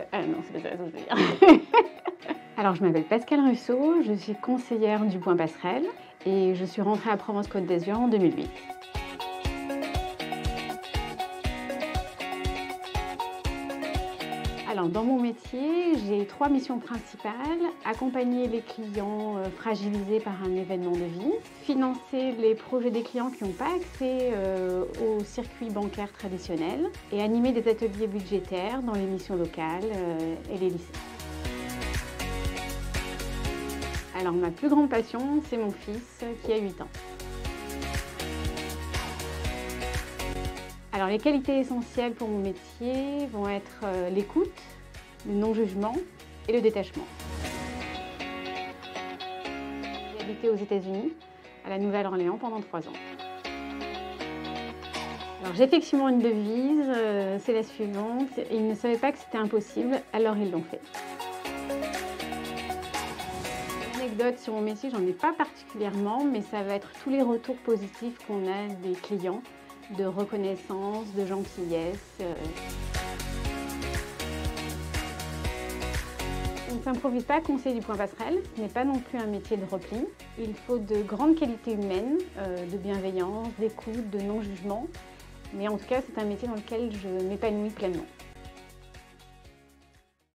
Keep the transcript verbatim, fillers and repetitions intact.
Ah non, c'est pas ça, ça veut dire. Alors, je m'appelle Pascale Russo, je suis conseillère du Point Passerelle et je suis rentrée à Provence-Côte d'Azur en deux mille huit. Alors, dans mon métier, j'ai trois missions principales. Accompagner les clients euh, fragilisés par un événement de vie, financer les projets des clients qui n'ont pas accès euh, au circuit bancaire traditionnel et animer des ateliers budgétaires dans les missions locales euh, et les lycées. Alors, ma plus grande passion, c'est mon fils qui a huit ans. Alors, les qualités essentielles pour mon métier vont être euh, l'écoute, le non-jugement et le détachement. J'ai habité aux États-Unis, à la Nouvelle-Orléans, pendant trois ans. Alors, j'ai effectivement une devise, euh, c'est la suivante. Ils ne savaient pas que c'était impossible, alors ils l'ont fait. Anecdote sur mon métier, j'en ai pas particulièrement, mais ça va être tous les retours positifs qu'on a des clients, de reconnaissance, de gentillesse. On ne s'improvise pas conseiller du Point Passerelle, ce n'est pas non plus un métier de repli. Il faut de grandes qualités humaines, euh, de bienveillance, d'écoute, de non-jugement, mais en tout cas c'est un métier dans lequel je m'épanouis pleinement.